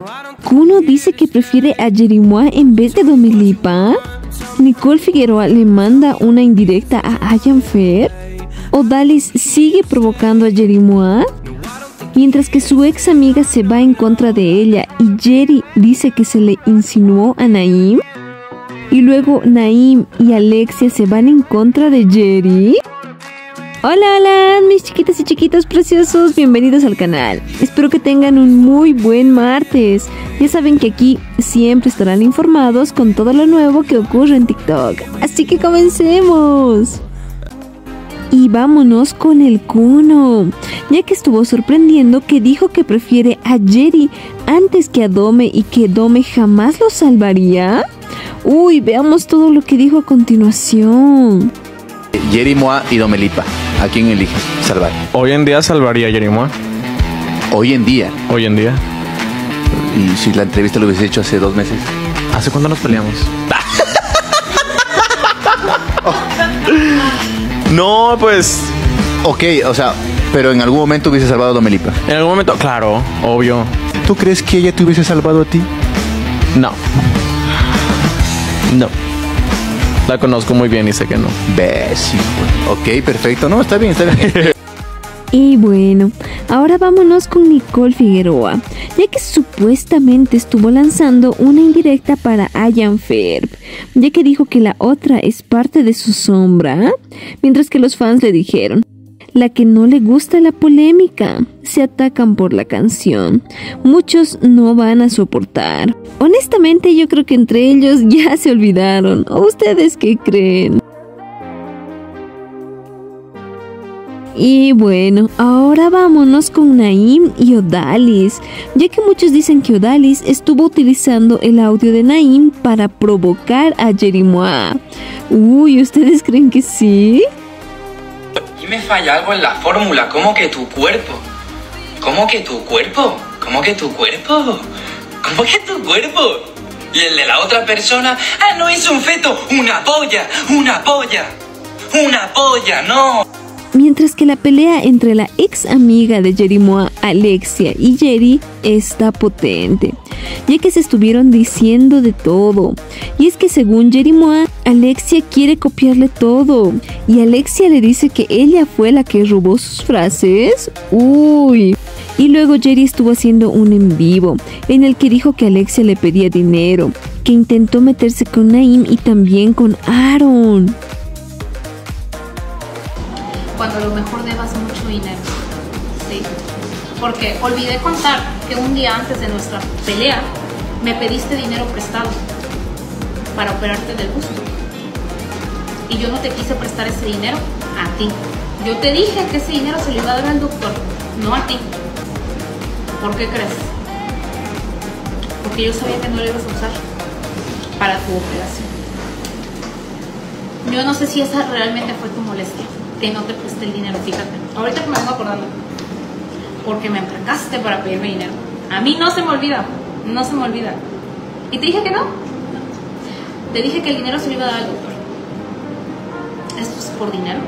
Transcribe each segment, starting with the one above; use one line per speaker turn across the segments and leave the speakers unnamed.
Kuno dice que prefiere a Jerimois en vez de Domelipa. Nicole Figueroa le manda una indirecta a Ayan Fer. Odalis sigue provocando a Jerimois, mientras que su ex amiga se va en contra de ella y Jerry dice que se le insinuó a Naim. Y luego Naim y Alexia se van en contra de Jerry. Hola, mis chiquitas y chiquitos preciosos, bienvenidos al canal. Espero que tengan un muy buen martes. Ya saben que aquí siempre estarán informados con todo lo nuevo que ocurre en TikTok. Así que comencemos. Y vámonos con el Kuno, ya que estuvo sorprendiendo que dijo que prefiere a Jerry antes que a Dome y que Dome jamás lo salvaría. Uy, veamos todo lo que dijo a continuación.
Jerimois y Domelipa, ¿a quién eliges salvar?
Hoy en día salvaría a Jerimois.
Hoy en día.
Hoy en día.
¿Y si la entrevista lo hubiese hecho hace 2 meses?
¿Hace cuándo nos peleamos? No, pues...
Ok, o sea, pero en algún momento hubiese salvado a Domelipa.
En algún momento, claro, obvio.
¿Tú crees que ella te hubiese salvado a ti?
No. No. La conozco muy bien y sé que no.
¿Ves? Ok, perfecto. No, está bien, está bien.
Y bueno, ahora vámonos con Nicole Figueroa, ya que supuestamente estuvo lanzando una indirecta para Ayan Fer, ya que dijo que la otra es parte de su sombra, mientras que los fans le dijeron: la que no le gusta la polémica, se atacan por la canción, muchos no van a soportar. Honestamente yo creo que entre ellos ya se olvidaron, ¿o ustedes qué creen? Y bueno, ahora vámonos con Naim y Odalis, ya que muchos dicen que Odalis estuvo utilizando el audio de Naim para provocar a Jerimois. Uy, ¿ustedes creen que sí?
Y me falla algo en la fórmula, ¿cómo que tu cuerpo? ¿Cómo que tu cuerpo? ¿Cómo que tu cuerpo? ¿Cómo que tu cuerpo? ¿Y el de la otra persona? Ah, no es un feto, una polla, una polla, una polla, no.
Mientras que la pelea entre la ex amiga de Jerimois, Alexia, y Jerry está potente, ya que se estuvieron diciendo de todo. Y es que según Jerimois, Alexia quiere copiarle todo, y Alexia le dice que ella fue la que robó sus frases. Uy. Y luego Jerry estuvo haciendo un en vivo, en el que dijo que Alexia le pedía dinero, que intentó meterse con Naim y también con Aaron.
Cuando a lo mejor debas mucho dinero, ¿sí? Porque olvidé contar que un día antes de nuestra pelea me pediste dinero prestado para operarte del busto y yo no te quise prestar ese dinero a ti. Yo te dije que ese dinero se lo iba a dar al doctor, no a ti. ¿Por qué crees? Porque yo sabía que no lo ibas a usar para tu operación. Yo no sé si esa realmente fue tu molestia, que no te presté el dinero, fíjate. Ahorita que me vengo acordando, porque me emplacaste para pedirme dinero. A mí no se me olvida, no se me olvida. ¿Y te dije que no? Te dije que el dinero se lo iba a dar al doctor. ¿Esto es por dinero?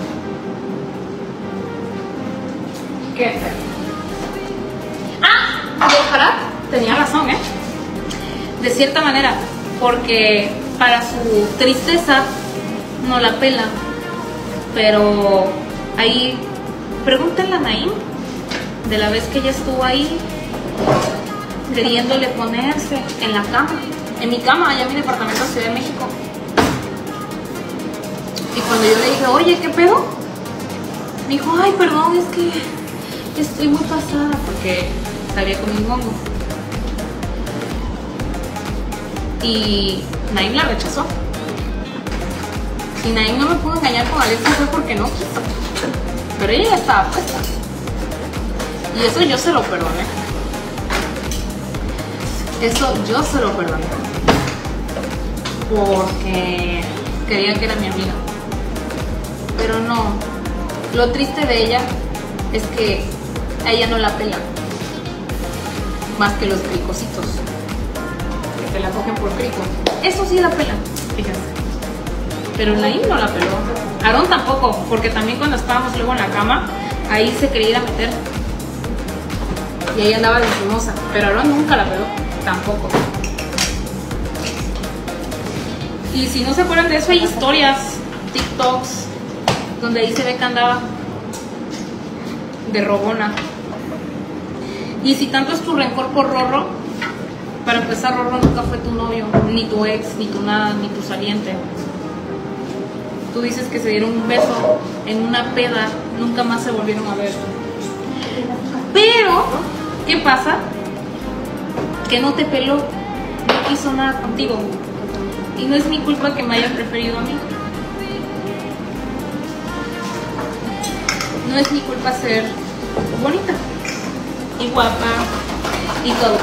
¿Qué feo? ¡Ah! Ojalá tenía razón, ¿eh? De cierta manera, porque para su tristeza no la pela. Pero ahí, pregúntenle a Naim de la vez que ella estuvo ahí queriéndole ponerse en la cama, en mi cama, allá en mi departamento en Ciudad de México. Y cuando yo le dije, oye, ¿qué pedo? Me dijo, ay, perdón, es que estoy muy pasada porque sabía con mi hongo. Y Naim la rechazó. Y Naim no me pudo engañar con Alexia fue porque no quiso. Pero ella ya estaba puesta. Y eso yo se lo perdoné. Eso yo se lo perdoné. Porque quería que era mi amiga. Pero no. Lo triste de ella es que a ella no la pela. Más que los cricositos. Que te la cogen por crico. Eso sí la pelan. Fíjense. Pero Naim no la peló. Aaron tampoco, porque también cuando estábamos luego en la cama, ahí se quería ir a meter. Y ahí andaba de encimosa, pero Aaron nunca la peló. Y si no se acuerdan de eso, hay historias, TikToks, donde ahí se ve que andaba de robona. Y si tanto es tu rencor por Rorro, para empezar, Rorro nunca fue tu novio, ni tu ex, ni tu nada, ni tu saliente. Tú dices que se dieron un beso en una peda, nunca más se volvieron a ver. Pero, ¿qué pasa? Que no te peló, no quiso nada contigo. Y no es mi culpa que me haya preferido a mí. No es mi culpa ser bonita y guapa y todo.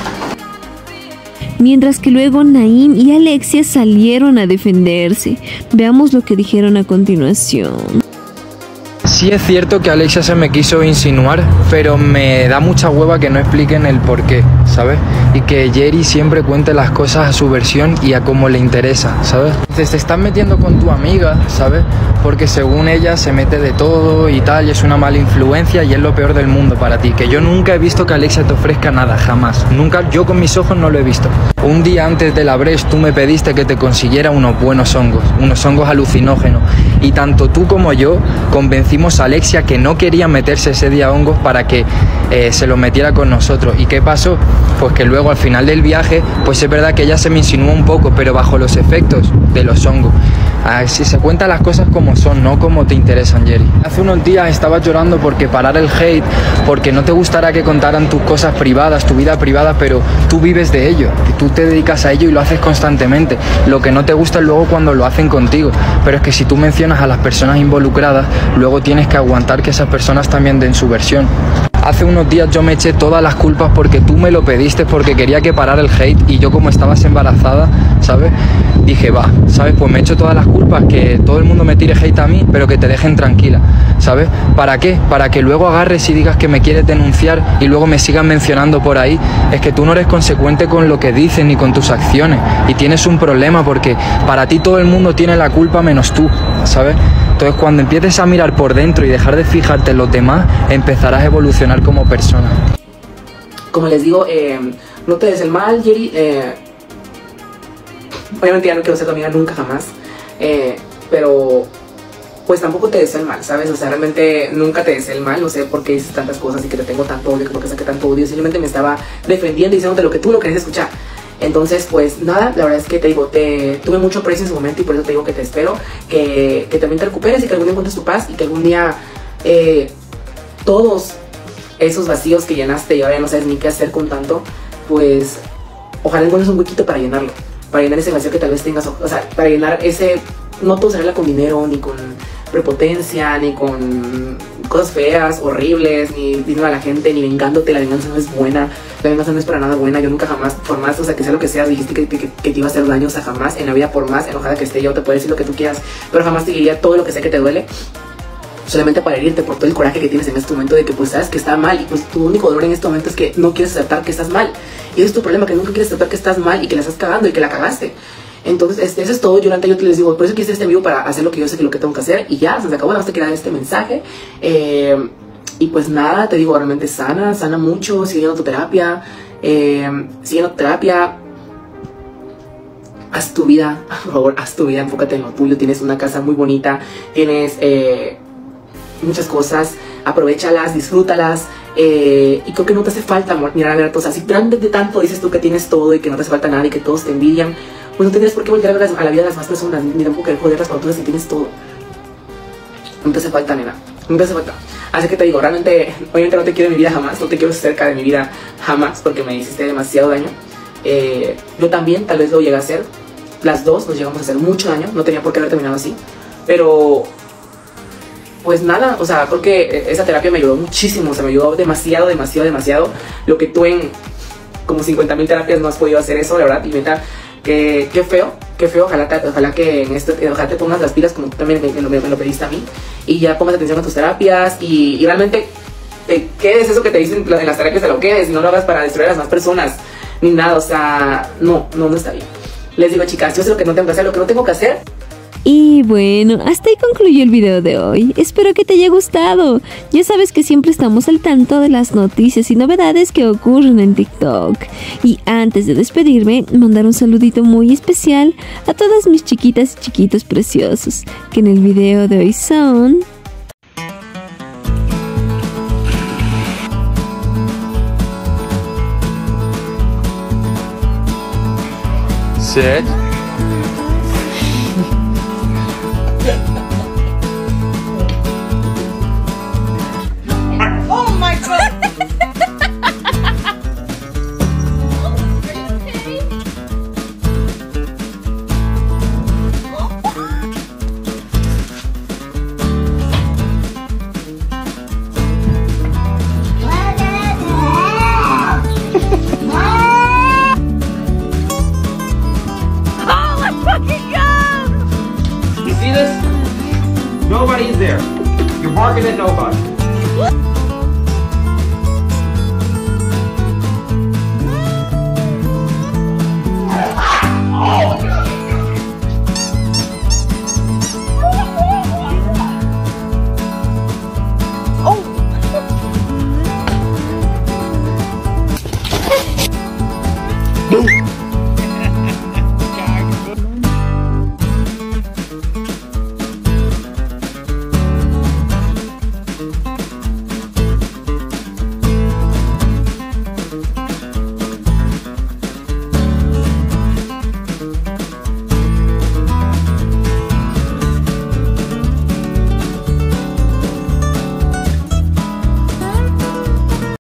Mientras que luego Naim y Alexia salieron a defenderse. Veamos lo que dijeron a continuación.
Sí es cierto que Alexia se me quiso insinuar, pero me da mucha hueva que no expliquen el porqué, ¿sabes? Y que Jerry siempre cuente las cosas a su versión y a cómo le interesa, ¿sabes? Te estás metiendo con tu amiga, ¿sabes? Porque según ella se mete de todo y tal, y es una mala influencia y es lo peor del mundo para ti. Que yo nunca he visto que Alexia te ofrezca nada, jamás. Nunca, yo con mis ojos no lo he visto. Un día antes de la Breche tú me pediste que te consiguiera unos buenos hongos alucinógenos. Y tanto tú como yo convencimos a Alexia que no quería meterse ese día hongos para que se los metiera con nosotros. ¿Y qué pasó? Pues que luego al final del viaje, pues es verdad que ella se me insinuó un poco, pero bajo los efectos de los hongos. Si se cuentan las cosas como son, no como te interesan, Jerry. Hace unos días estabas llorando porque parar el hate, porque no te gustará que contaran tus cosas privadas, tu vida privada, pero tú vives de ello, y tú te dedicas a ello y lo haces constantemente. Lo que no te gusta es luego cuando lo hacen contigo, pero es que si tú mencionas a las personas involucradas, luego tienes que aguantar que esas personas también den su versión. Hace unos días yo me eché todas las culpas porque tú me lo pediste, porque quería que parara el hate, y yo como estabas embarazada, ¿sabes? Dije, va, ¿sabes? Pues me echo todas las culpas, que todo el mundo me tire hate a mí, pero que te dejen tranquila, ¿sabes? ¿Para qué? Para que luego agarres y digas que me quieres denunciar y luego me sigan mencionando por ahí. Es que tú no eres consecuente con lo que dices ni con tus acciones, y tienes un problema porque para ti todo el mundo tiene la culpa menos tú, ¿sabes? Entonces cuando empieces a mirar por dentro y dejar de fijarte en los demás, empezarás a evolucionar como persona.
Como les digo, no te des el mal, Jerry. Obviamente ya no quiero ser tu amiga nunca jamás, pero pues tampoco te deseo el mal, ¿sabes? O sea, realmente nunca te deseo el mal. No sé por qué dices tantas cosas y que te tengo tanto odio, por qué saqué tanto odio. Simplemente me estaba defendiendo y diciéndote lo que tú no querías escuchar. Entonces, pues nada, la verdad es que te digo, tuve mucho aprecio en su momento, y por eso te digo que te espero, que también te recuperes y que algún día encuentres tu paz, y que algún día todos esos vacíos que llenaste y ahora ya no sabes ni qué hacer con tanto, pues ojalá encuentres un huequito para llenarlo, para llenar ese vacío que tal vez tengas, o sea, para llenar ese, no todo se arregla con dinero, ni con prepotencia, ni con cosas feas, horribles, ni diciendo a la gente, ni vengándote. La venganza no es buena, la venganza no es para nada buena. Yo nunca jamás, por más, o sea, que sea lo que sea, dijiste que te iba a hacer daño, o sea, jamás en la vida, por más enojada que esté yo, te puedo decir lo que tú quieras, pero jamás te diría todo lo que sé que te duele, solamente para herirte por todo el coraje que tienes en este momento de que pues sabes que está mal, y pues tu único dolor en este momento es que no quieres aceptar que estás mal, y ese es tu problema, que nunca quieres aceptar que estás mal y que la estás cagando y que la cagaste. Entonces, eso es todo. Yo les digo, por eso quise este video, para hacer lo que yo sé que lo que tengo que hacer, y ya, se acabó. Nada más te quería dar este mensaje, y pues nada, te digo, realmente sana mucho, siguiendo tu terapia, haz tu vida, por favor, haz tu vida, enfócate en lo tuyo. Tienes una casa muy bonita, tienes muchas cosas, aprovéchalas, disfrútalas, y creo que no te hace falta mirar a ver a todos. Así de tanto dices tú que tienes todo y que no te hace falta nada y que todos te envidian, pues no tendrías por qué voltear a la vida de las más personas, ni tampoco querer joderlas para otras si tienes todo. No te hace falta, nena, no te hace falta. Así que te digo, realmente, obviamente no te quiero en mi vida jamás, no te quiero cerca de mi vida jamás, porque me hiciste demasiado daño. Yo también tal vez lo llegué a hacer, las dos nos llegamos a hacer mucho daño, no tenía por qué haber terminado así, pero pues nada, o sea, porque esa terapia me ayudó muchísimo, o sea, me ayudó demasiado, lo que tú en como 50,000 terapias no has podido hacer eso, la verdad. Y neta, qué feo, ojalá que en esto, ojalá te pongas las pilas como tú también me lo pediste a mí, y ya pongas atención a tus terapias, y realmente te quedes eso que te dicen en las terapias, te lo quedes, y no lo hagas para destruir a las más personas, ni nada, o sea, no está bien. Les digo, chicas, yo sé lo que no tengo que hacer,
Y bueno, hasta ahí concluyó el video de hoy. Espero que te haya gustado. Ya sabes que siempre estamos al tanto de las noticias y novedades que ocurren en TikTok. Y antes de despedirme, mandar un saludito muy especial a todas mis chiquitas y chiquitos preciosos, que en el video de hoy son...
Set.